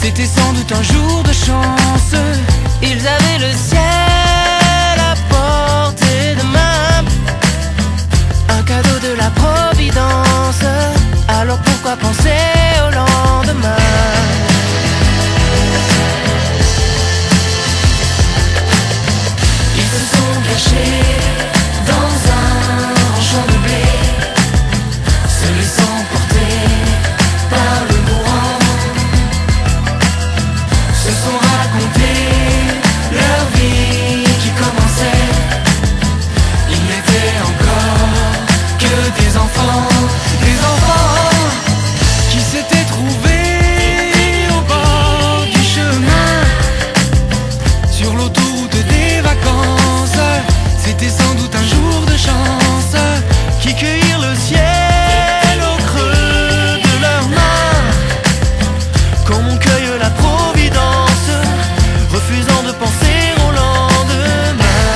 C'était sans doute un jour de chance. Ils avaient le ciel à portée de main, un cadeau de la Providence. Alors pourquoi penser au lendemain? Ils se sont cachés dans un champ de blé, se laissant porter par le courant. Se sont racontés leur vie qui commençait. Ils n'étaient encore que des enfants qui s'étaient trouvés au bord du chemin, sur l'autoroute des vacances. C'était sans doute un jour de chance, qui cueillirent le ciel au creux de leurs mains, comme on cueille la Providence, refusant de penser au lendemain.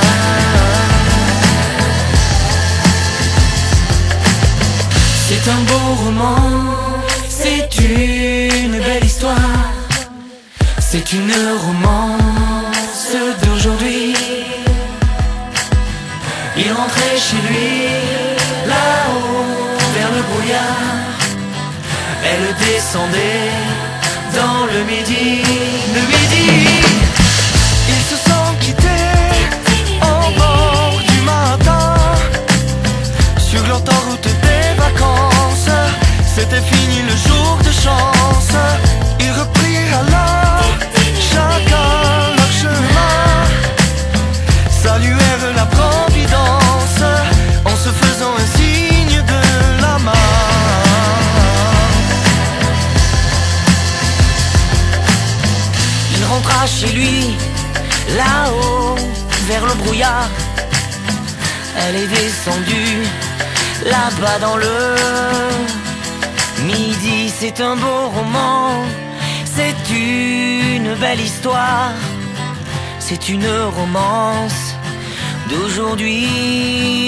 C'est un beau roman, c'est une belle histoire, c'est une romance d'aujourd'hui. Il rentrait chez lui, là-haut, vers le brouillard. Elle descendait dans le midi. Ils se sont quittés au bord du matin, sur l'autoroute des vacances. C'était fini le jour de chance. Ils reprirent alors chacun leur chemin, saluèrent la Providence en se faisant un signe de la main. Il rentra chez lui, là-haut, vers le brouillard. Elle est descendue, là-bas dans le midi. C'est un beau roman, c'est une belle histoire, c'est une romance d'aujourd'hui.